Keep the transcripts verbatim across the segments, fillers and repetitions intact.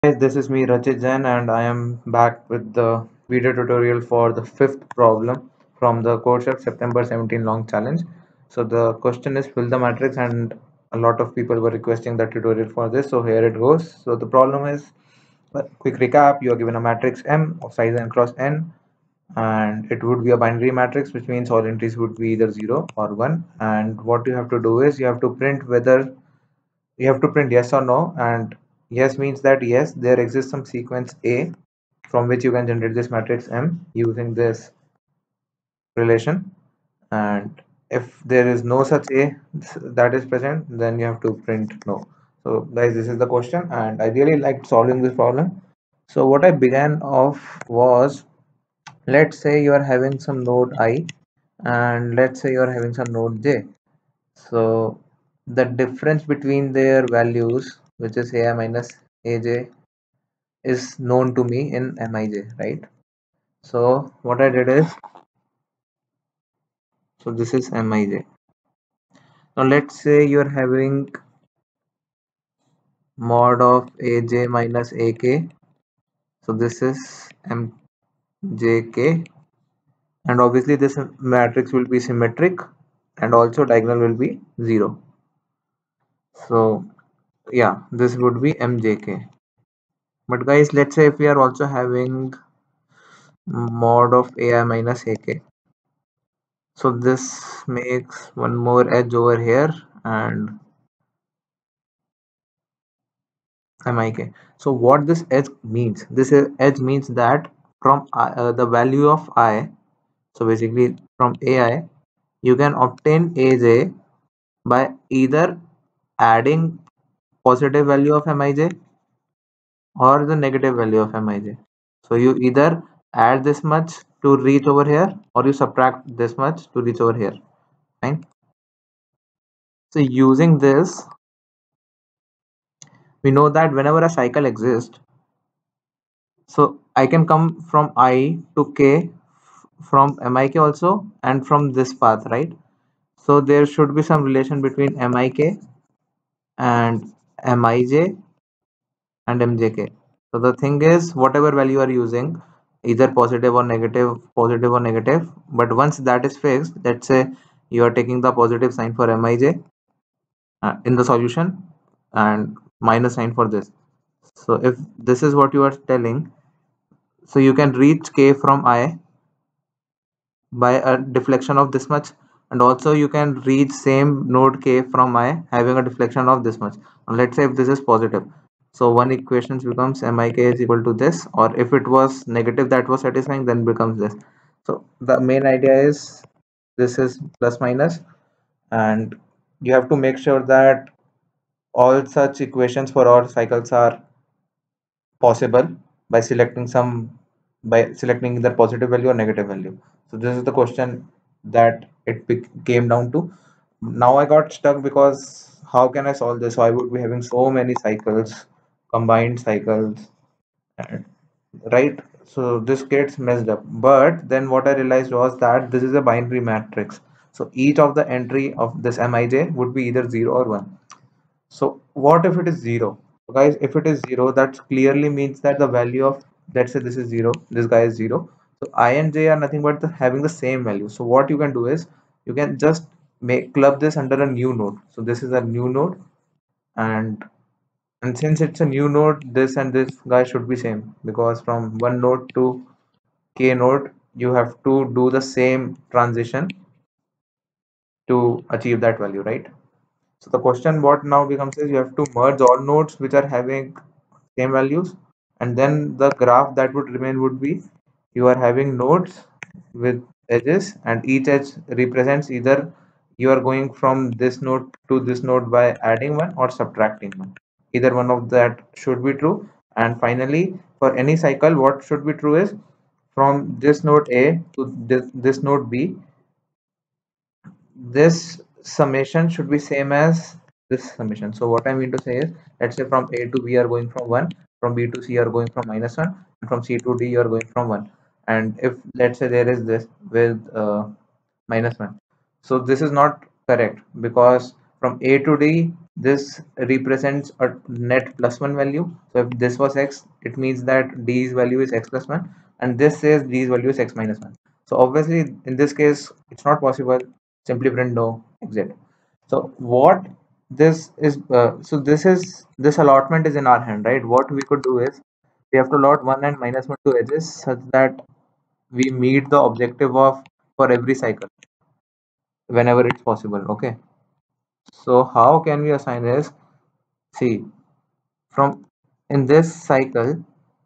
Guys, this is me Rachit Jain and I am back with the video tutorial for the fifth problem from the Coursera September seventeenth long challenge. So the question is fill the matrix and a lot of people were requesting the tutorial for this. So here it goes. So the problem is, well, quick recap, you are given a matrix M of size n cross n and it would be a binary matrix, which means all entries would be either zero or one, and what you have to do is you have to print whether you have to print yes or no, and yes means that yes, there exists some sequence A from which you can generate this matrix M using this relation, and if there is no such A that is present, then you have to print no. So guys, this is the question and I really liked solving this problem. So what I began off was, let's say you are having some node I and let's say you are having some node J. So the difference between their values, which is ai minus aj, is known to me in mij, right? So what I did is, so this is mij. Now let's say you're having mod of aj minus ak. So this is mjk, and obviously this matrix will be symmetric and also diagonal will be zero. So yeah, this would be mjk. But guys, let's say if we are also having mod of ai minus ak, so this makes one more edge over here and mik. So what this edge means, this is- edge means that from I, uh, the value of I, so basically from ai you can obtain aj by either adding positive value of mij or the negative value of mij. So you either add this much to reach over here or you subtract this much to reach over here. Fine. So using this, we know that whenever a cycle exists, so I can come from I to K from mik also and from this path, right? So there should be some relation between mik and mij and mjk. So the thing is, whatever value you are using, either positive or negative, positive or negative, but once that is fixed, let's say you are taking the positive sign for mij uh, in the solution and minus sign for this. So if this is what you are telling, so you can reach k from I by a deflection of this much, and also you can reach same node k from I having a deflection of this much. And let's say if this is positive, so one equations becomes mik is equal to this, or if it was negative that was satisfying, then becomes this. So the main idea is this is plus minus, and you have to make sure that all such equations for all cycles are possible by selecting some by selecting either positive value or negative value. So this is the question that it came down to. Now I got stuck because how can I solve this? So I would be having so many cycles, combined cycles, and- right? So this gets messed up. But then what I realized was that this is a binary matrix. So each of the entry of this mij would be either zero or one. So what if it is zero? So guys, if it is zero, that clearly means that the value of, let's say this is zero, this guy is zero. So I and j are nothing but the, having the same value. So what you can do is you can just make club this under a new node. So this is a new node, and and since it's a new node, this and this guy should be same, because from one node to k node you have to do the same transition to achieve that value, right? So the question what now becomes is you have to merge all nodes which are having same values, and then the graph that would remain would be you are having nodes with edges, and each edge represents either you are going from this node to this node by adding one or subtracting one. Either one of that should be true. And finally, for any cycle, what should be true is from this node A to this, this node B, this summation should be same as this summation. So what I mean to say is, let's say from A to B are going from one, from B to C are going from minus one, and from C to D you are going from one. And if let's say there is this with uh, minus one, so this is not correct, because from A to D, this represents a net plus one value. So if this was X, it means that D's value is X plus one, and this says D's value is X minus one. So obviously in this case, it's not possible. Simply print no exit. So what this is, uh, so this is, this allotment is in our hand, right? What we could do is we have to allot one and minus one to edges such that we meet the objective of for every cycle whenever it's possible. Okay. So how can we assign this? See, from in this cycle,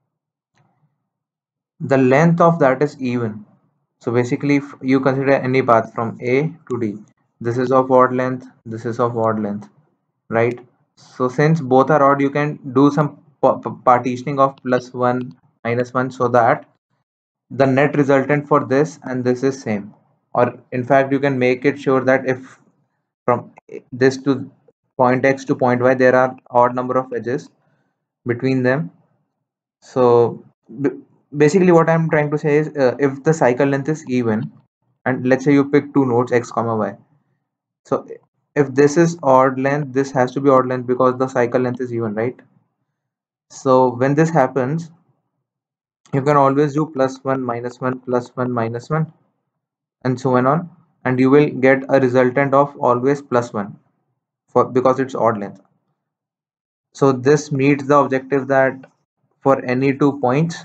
the length of that is even. So basically, if you consider any path from A to D, this is of odd length, this is of odd length, right? So since both are odd, you can do some partitioning of plus one, minus one, so that the net resultant for this and this is same. Or in fact, you can make it sure that if from this to point X to point Y, there are odd number of edges between them. So basically what I'm trying to say is, uh, if the cycle length is even, and let's say you pick two nodes X comma Y. So if this is odd length, this has to be odd length because the cycle length is even, right? So when this happens, you can always do plus one, minus one, plus one, minus one, and so on, and you will get a resultant of always plus one for because it's odd length. So this meets the objective that for any two points,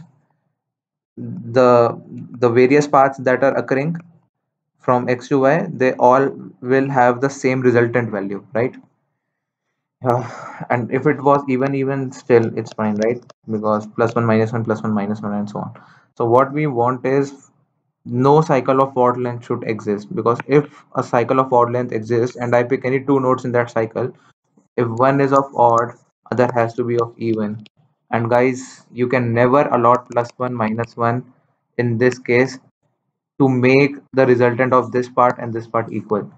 the the various paths that are occurring from X to Y, they all will have the same resultant value, right? Yeah, and if it was even even still it's fine, right? Because plus one, minus one, plus one, minus one, and so on. So what we want is no cycle of odd length should exist, because if a cycle of odd length exists and I pick any two nodes in that cycle, if one is of odd, other has to be of even. And guys, you can never allot plus one, minus one in this case to make the resultant of this part and this part equal.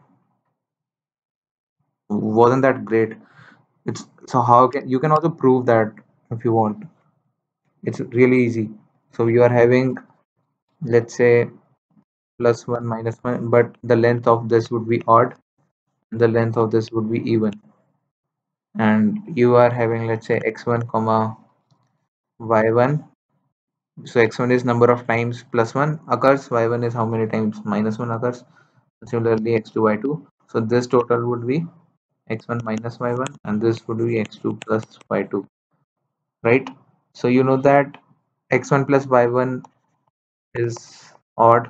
Wasn't that great? It's so how can you can also prove that if you want. It's really easy. So you are having, let's say, plus one, minus one, but the length of this would be odd, the length of this would be even, and you are having, let's say, x one comma y one. So x one is number of times plus one occurs, y one is how many times minus one occurs. Similarly, x two, y two. So this total would be x one minus y one, and this would be x two plus y two, right? So you know that x one plus y one is odd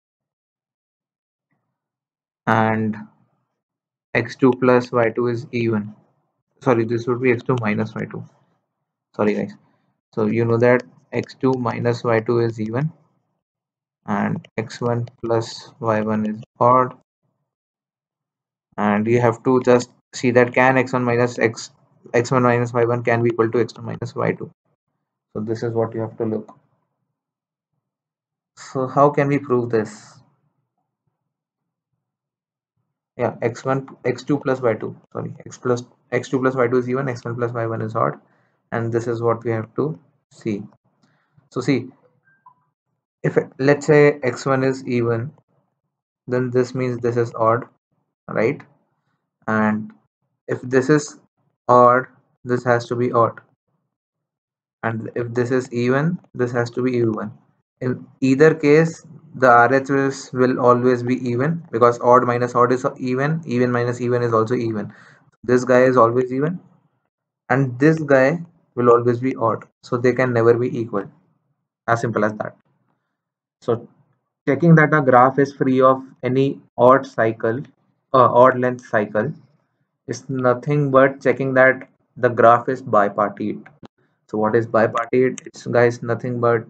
and x two plus y two is even. Sorry, this would be x two minus y two. Sorry guys. So you know that x two minus y two is even and x one plus y one is odd, and you have to just see that can x one minus x x1 minus y one can be equal to x two minus y two. So this is what you have to look. So how can we prove this? Yeah, x one x two plus y two, sorry, x plus x two plus y two is even, x one plus y one is odd, and this is what we have to see. So see, if let's say x one is even, then this means this is odd, right? And if this is odd, this has to be odd, and if this is even, this has to be even. In either case, the R H S will always be even, because odd minus odd is even, even minus even is also even. This guy is always even and this guy will always be odd, so they can never be equal. As simple as that. So checking that a graph is free of any odd cycle, uh, odd length cycle, is nothing but checking that the graph is bipartite. So what is bipartite? It's guys nothing but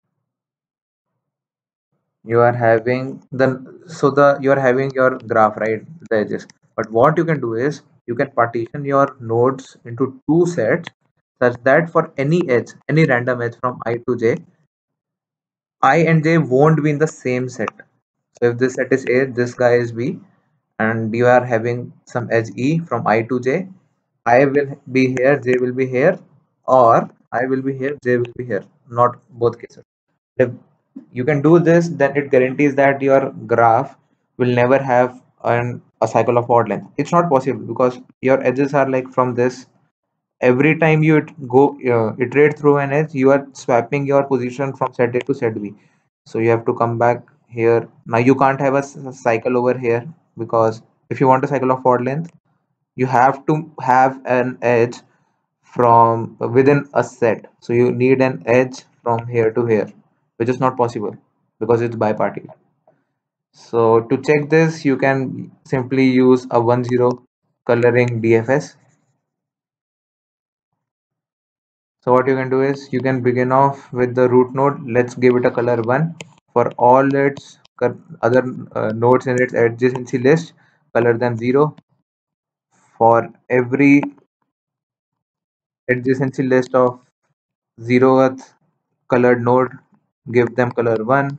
you are having the so the you are having your graph, right, the edges. But what you can do is you can partition your nodes into two sets such that for any edge, any random edge from I to j, I and j won't be in the same set. So if this set is A, this guy is B, and you are having some edge E from I to J, I will be here, J will be here, or I will be here, J will be here. Not both cases. If you can do this, then it guarantees that your graph will never have an a cycle of odd length. It's not possible because your edges are like from this. Every time you it- go uh, iterate through an edge, you are swapping your position from set A to set B. So you have to come back here. Now you can't have a s- cycle over here, because if you want a cycle of odd length, you have to have an edge from within a set. So you need an edge from here to here, which is not possible because it's bipartite. So to check this, you can simply use a one zero coloring D F S. So what you can do is you can begin off with the root node. Let's give it a color one. For all its cor- other uh, nodes in its adjacency list, color them zero. For every adjacency list of zeroth colored node, give them color one.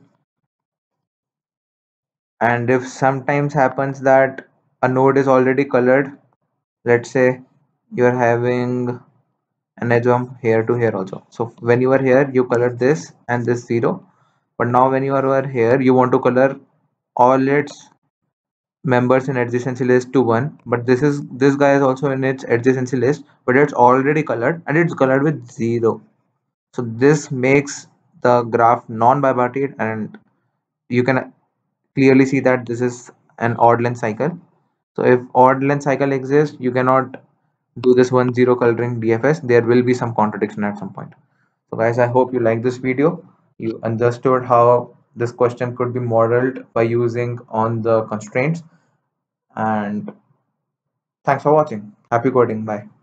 And if sometimes happens that a node is already colored, let's say you're having an edge from here to here also. So when you are here, you color this and this zero. But now when you are over here, you want to color all its members in adjacency list to one. But this is this guy is also in its adjacency list, but it's already colored and it's colored with zero. So this makes the graph non-bipartite, and you can clearly see that this is an odd length cycle. So if odd length cycle exists, you cannot do this one zero coloring D F S. There will be some contradiction at some point. So guys, I hope you like this video. You understood how this question could be modeled by using on the constraints. And thanks for watching. Happy coding. Bye.